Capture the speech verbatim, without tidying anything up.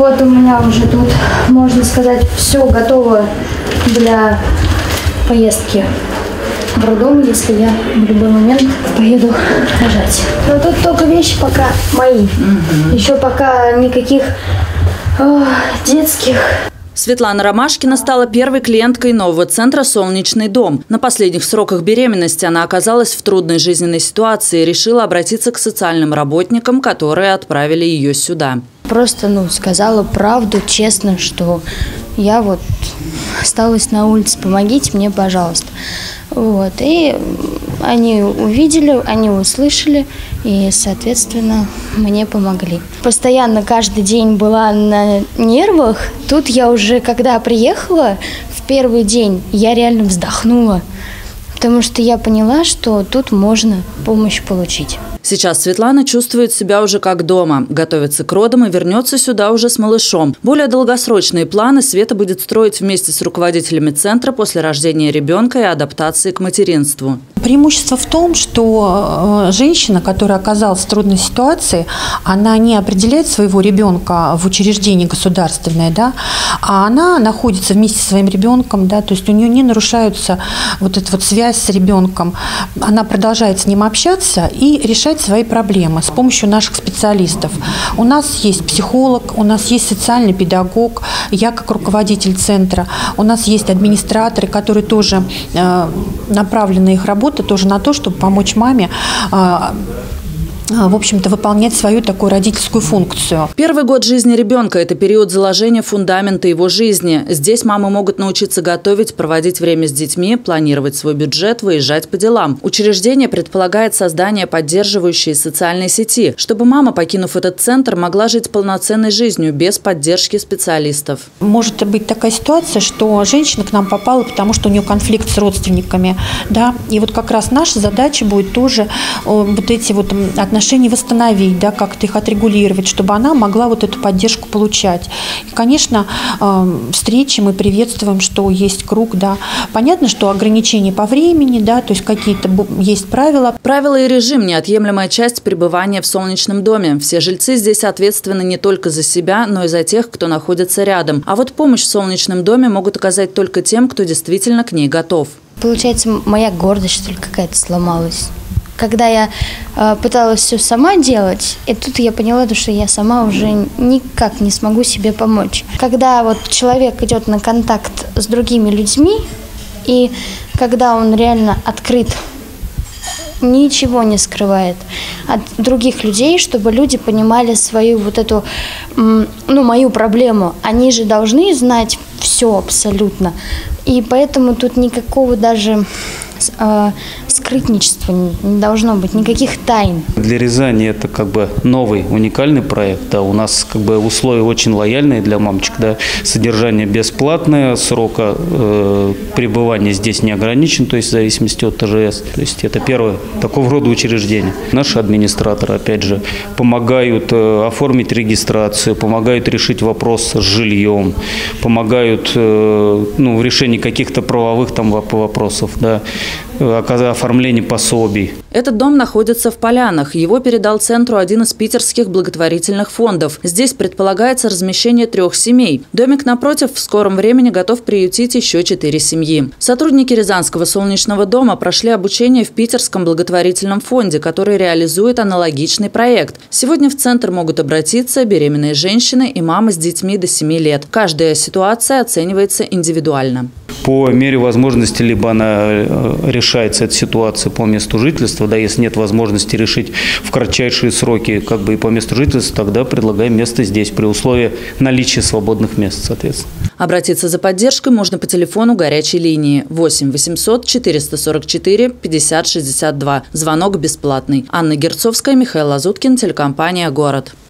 вот у меня уже тут, можно сказать, все готово для поездки в роддом, если я в любой момент поеду рожать. Но тут только вещи пока мои. Угу. Еще пока никаких о, детских. Светлана Ромашкина стала первой клиенткой нового центра «Солнечный дом». На последних сроках беременности она оказалась в трудной жизненной ситуации и решила обратиться к социальным работникам, которые отправили ее сюда. Просто, ну, сказала правду, честно, что я вот осталась на улице, помогите мне, пожалуйста. Вот. И они увидели, они услышали и, соответственно, мне помогли. Постоянно каждый день была на нервах. Тут я уже, когда приехала в первый день, я реально вздохнула, потому что я поняла, что тут можно помощь получить. Сейчас Светлана чувствует себя уже как дома, готовится к родам и вернется сюда уже с малышом. Более долгосрочные планы Света будет строить вместе с руководителями центра после рождения ребенка и адаптации к материнству. Преимущество в том, что женщина, которая оказалась в трудной ситуации, она не определяет своего ребенка в учреждении государственное, да, а она находится вместе со своим ребенком, да, то есть у нее не нарушается вот эта вот связь с ребенком. Она продолжает с ним общаться и решать свои проблемы с помощью наших специалистов. У нас есть психолог, у нас есть социальный педагог, я как руководитель центра, у нас есть администраторы, которые тоже э, направлены их работа тоже на то, чтобы помочь маме э, в общем-то, выполнять свою такую родительскую функцию. Первый год жизни ребенка – это период заложения фундамента его жизни. Здесь мамы могут научиться готовить, проводить время с детьми, планировать свой бюджет, выезжать по делам. Учреждение предполагает создание поддерживающей социальной сети, чтобы мама, покинув этот центр, могла жить полноценной жизнью без поддержки специалистов. Может быть такая ситуация, что женщина к нам попала, потому что у нее конфликт с родственниками. Да? И вот как раз наша задача будет тоже вот эти вот отношения отношения восстановить, да, как-то их отрегулировать, чтобы она могла вот эту поддержку получать. И, конечно, встречи мы приветствуем, что есть круг, да. Понятно, что ограничения по времени, да, то есть какие-то есть правила. Правила и режим – неотъемлемая часть пребывания в солнечном доме. Все жильцы здесь ответственны не только за себя, но и за тех, кто находится рядом. А вот помощь в солнечном доме могут оказать только тем, кто действительно к ней готов. Получается, моя гордость, что ли, какая-то сломалась. Когда я э, пыталась все сама делать, и тут я поняла, что я сама уже никак не смогу себе помочь. Когда вот человек идет на контакт с другими людьми, и когда он реально открыт, ничего не скрывает от других людей, чтобы люди понимали свою вот эту, ну, мою проблему. Они же должны знать все абсолютно. И поэтому тут никакого даже э, скрытничества не, не должно быть, никаких тайн. Для Рязани это как бы новый, уникальный проект. Да. У нас как бы условия очень лояльные для мамочек. Да. Содержание бесплатное, срока э, пребывания здесь не ограничен, то есть в зависимости от ТЖС. То есть это первое такого рода учреждение. Наши администраторы, опять же, помогают э, оформить регистрацию, помогают решить вопрос с жильем, помогают э, ну, в решении каких-то правовых там вопросов, да, оформление пособий. Этот дом находится в Полянах. Его передал центру один из питерских благотворительных фондов. Здесь предполагается размещение трех семей. Домик напротив в скором времени готов приютить еще четыре семьи. Сотрудники Рязанского солнечного дома прошли обучение в питерском благотворительном фонде, который реализует аналогичный проект. Сегодня в центр могут обратиться беременные женщины и мамы с детьми до семи лет. Каждая ситуация оценивается индивидуально. По мере возможности, либо она решается эта ситуация по месту жительства, да, если нет возможности решить в кратчайшие сроки как бы и по месту жительства, тогда предлагаем место здесь при условии наличия свободных мест, соответственно. Обратиться за поддержкой можно по телефону горячей линии восемь восемьсот четыреста сорок четыре пятьдесят шестьдесят два. Звонок бесплатный. Анна Герцовская, Михаил Лазуткин, телекомпания «Город».